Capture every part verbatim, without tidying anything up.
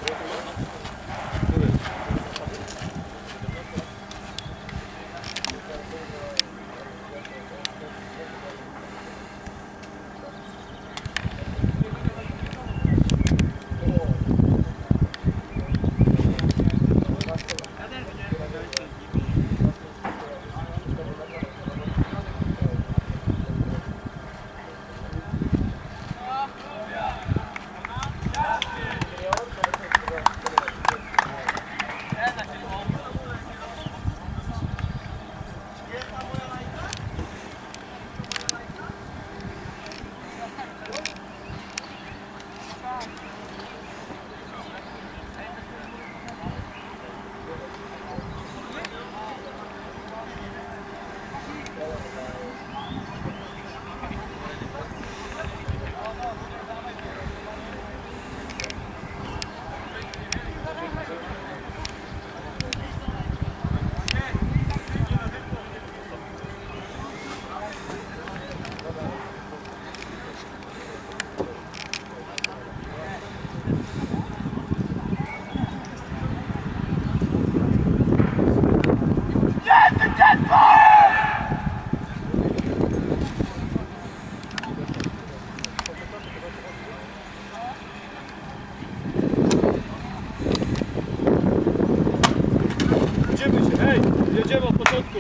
Jedziemy od początku.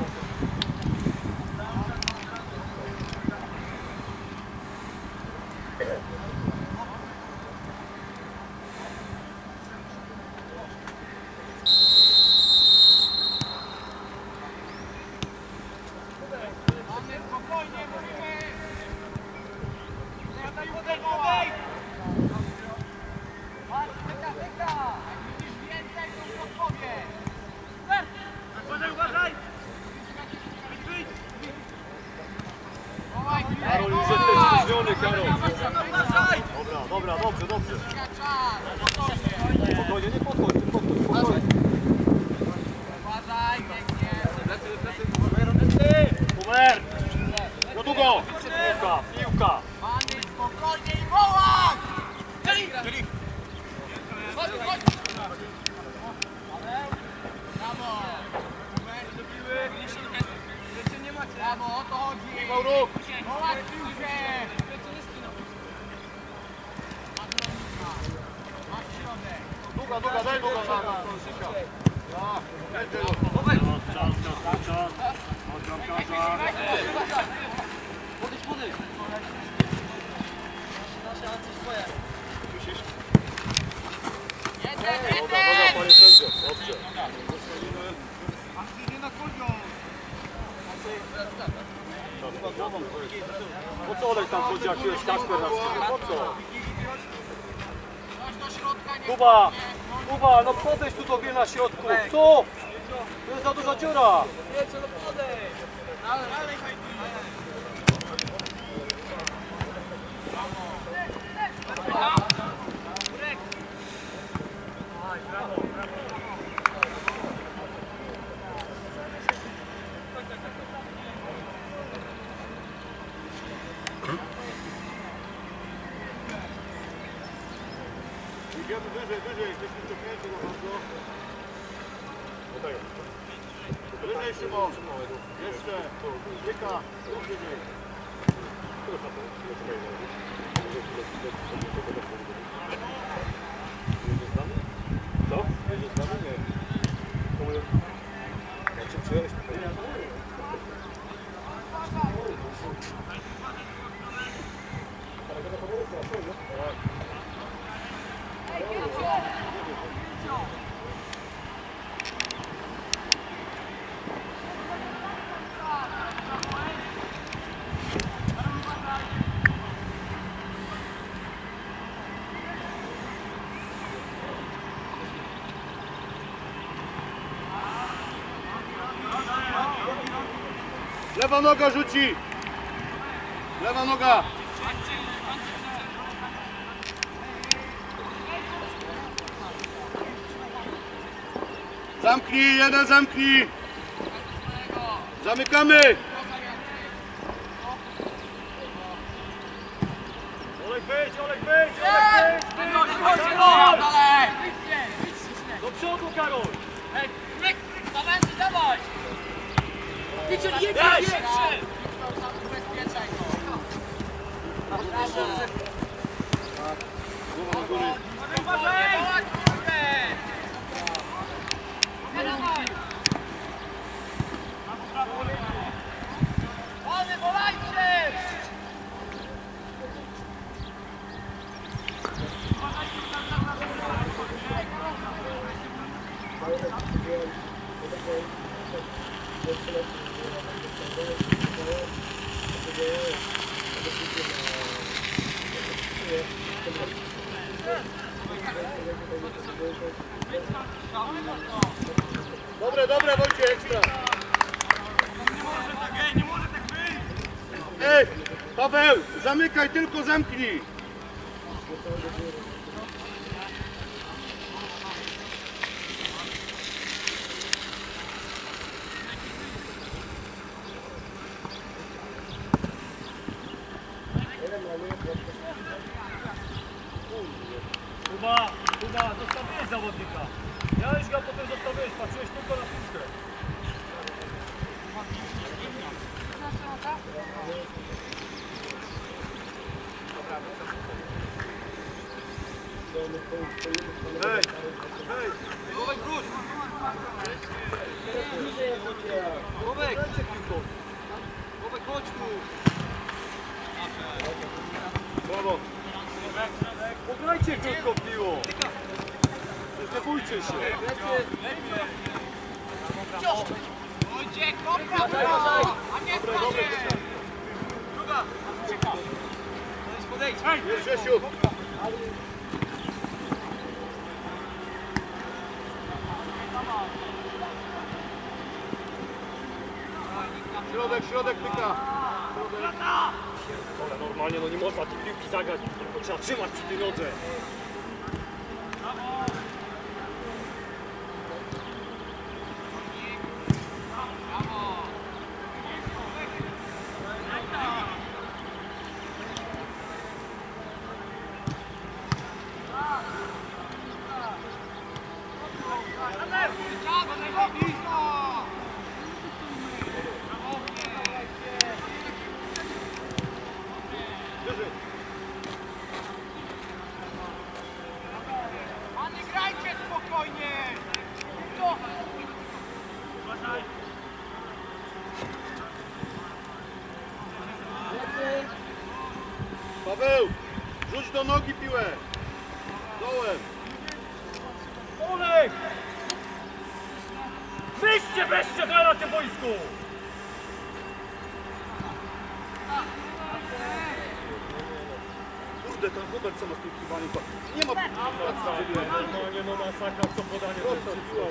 Karol, już jesteś spóźniony, Karol. Dobra, dobra, dobrze, dobrze. Spokojnie, nie podchodź, nie podchodź, spokojnie. Uważaj, pięknie. Umer! No długo! Piłka, piłka. Panie, spokojnie i wołam! Dzielik! Chodź, chodź! Brawo! Brawo, o to chodzi! Mauro! Wołać piłkę! Masz środek! Długa, długa, daj długa, Szara. Podejdź, podejdź! Jeden, Dobra, dobra, jeden! panie sędzio, dobrze. Po co Olek tam chodzi, jak jest Kasper na skrzydle? Po co? Kuba, Kuba, no podejdź tu do mnie na środku. Co? To jest za duża dziura. Idziemy wyżej, wyżej, jesteśmy cofnięci na bardzo. Wyżej, Szymon. Jeszcze. Łyka. Wyżej. Co? Jedziesz z nami? Nie. Jak się przyjąłeś? Lewa noga rzuci! Lewa noga! Zamknij, jeden zamknij! Zamykamy! Olek wyjdź, Olek wyjdź! Olek wyjdź! Chodź, chodź, dalej! Jedź, jedź, jedź! Ubezpieczaj go. Głowa na góry. Uważaj! Wolny, wolajcie! Dobre, dobre, Wojciech, ekstra. Ej, Paweł, zamykaj, tylko zamknij. Kuba, Kuba, zostawiłeś zawodnika. Miałeś go, a potem zostawiłeś, patrzyłeś tylko na piłkę. Hej, hej. Głowek wróć! Głowek! Głowek, chodź tu! Brawo. Pograjcie krótko w piło. Nie bójcie się. Wojciech, dobra, dobra! A nie spacie! Druga! Podejdź! Już, Grzesiu. Środek, środek pyka. Ale normalnie no nie można tej piłki zagrać, tylko trzeba trzymać przy tej nodze. Panie, grajcie spokojnie! Co? Paweł, rzuć do nogi piłę. Dołem. Olek! Wyjście, weźcie graj na tym boisku! Kurde, ten Hubert co ma z tym chyba nie ma. Nie ma. Normalnie no masakra, co podanie to wszystko.